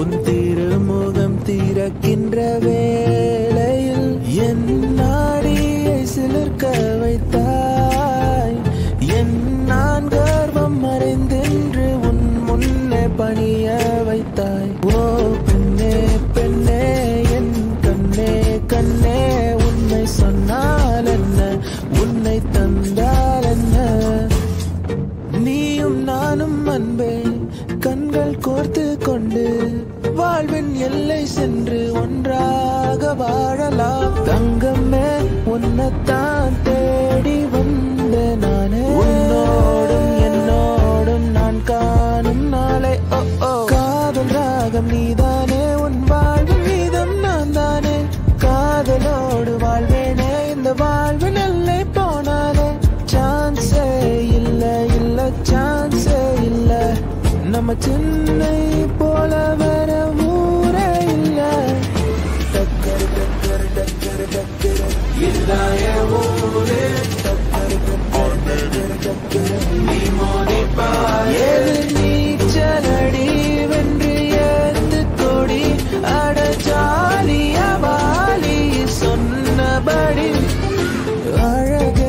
உன் திருமுகம் திறக்கின்ற வேளையில் என் நாடியை சிலிர்க்க வைத்தாய். என் நான் கர்வம் மறைந்தென்று உன் முன்னே பணிய வைத்தாய். ஓ பெண்ணே பெண்ணே என் கண்ணே கண்ணே, உன்னை சொன்னால் என்ன, உன்னை தந்தால் என்ன. நீயும் நானும் அன்பே கண்கள் கோர்த்து கொண்டு வாழ்வின் எல்லை சென்று ஒன்றாக வாழலாம். தங்கமே உன்னைத்தான் தேடி வந்த நானே, உன்னோடும் என்னோடும் நான் காணும் நாளை. ஓ ஓ காதல் ராகம் நீதானே, உன் வாழ்வு மீதம் நான் தானே. காதலோடு வாழ்வேனே, இந்த வாழ்வின் எல்லை போனாலே. சான்ஸே இல்ல இல்ல சான்ஸே இல்ல, நம்ம சென்னை போல வர ஊரே இல்ல. டக்கர் டக்கர் டக்கர் டக்கர் இல்லாய ஊரே, டக்கர் டக்கர் டக்கர் டக்கர் நீ மோதிப்பாய். நீச்சலடி வென்று ஏத்து கொடி அட ஜாலிய வாலி சொன்னபடி. அழகே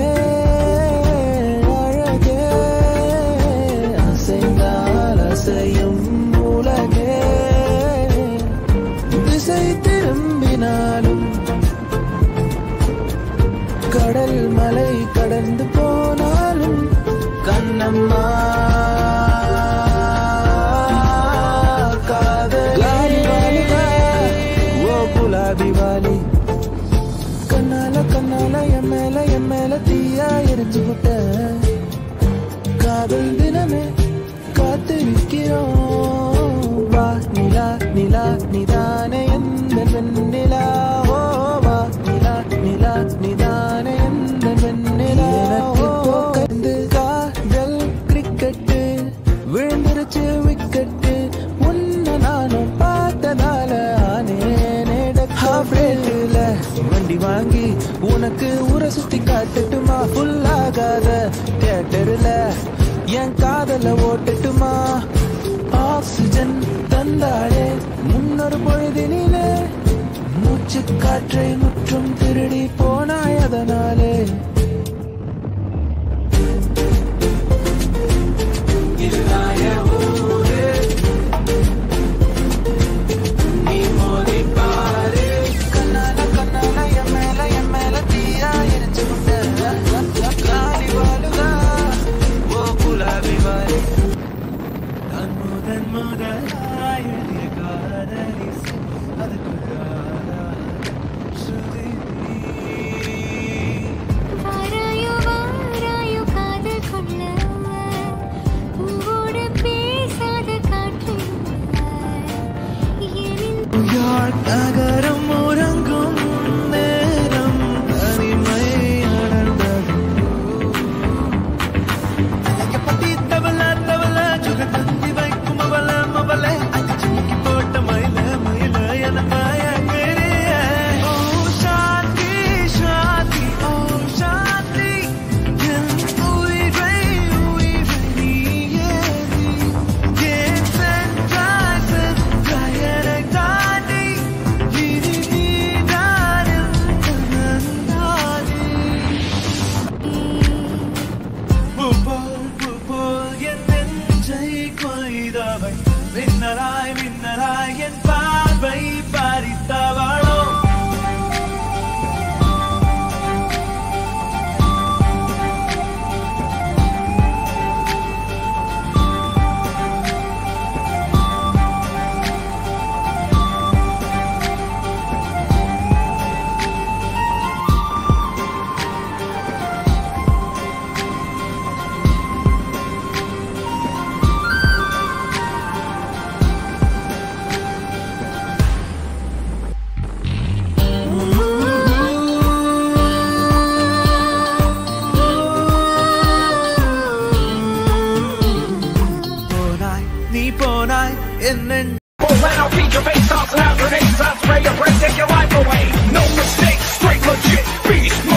அழகே அசைந்தால் அசையும் உலகே, திசை திரும்பினாலும் கடல் மலை கடந்து போனாலும் கண்ணம்மா காதலி. ஓ குலாபி வாலி கண்ணால கண்ணால என் மேல தீயா எரிஞ்சு விட்ட. காதல் தினமே காத்திருக்கிறோம். வா நிலா நிலா நிதானே எந்த வெண்ணிலா. ஓ வா நிலா நிலா நிதானே எந்த வெண்ணிலா. கந்து காதல் கிரிக்கெட்டு விழுந்துருச்சு விக்கெட்டு, உன்னை நானும் பார்த்ததால ஆனேனே. ஹாஃப் ரேட்டுல வண்டி வாங்கி உனக்கு ஊரை சுத்தி காட்டட்டுமா? ஃபுல்லாகாத தியேட்டர்ல என் காதல ஓட்டட்டுமா? ஆக்சிஜன் தந்தாளே முன்னொரு பொழுதினிலே, மூச்சு காற்றை முற்றும் திருடி போனாய் அதனாலே. நகரம் உறங்கும் நேரம் தனிமை அடர்ந்தது. பத்தி தவள தவள சுக தந்தி வைக்கும் அவள மவள அடிச்சுக்கி போட்ட மயில மயில என மயங்கிறிய. ஓ சாந்தி சாந்தி ஓ சாந்தி என் உயிரை உயிரை நீயே நீ. ஏன் சென்றாய் சென்றாய் என்னை தாண்டி, இனி நீதான் நானே. பூப்போல் என் நெஞ்சை கொய்தவை, மின்னலாய் மின்னலாய் என் பார்வை பறித்தவளோ. When I beat your face, I'll have grenades, I'll spray your brain, take your life away. No mistakes, straight legit, beast.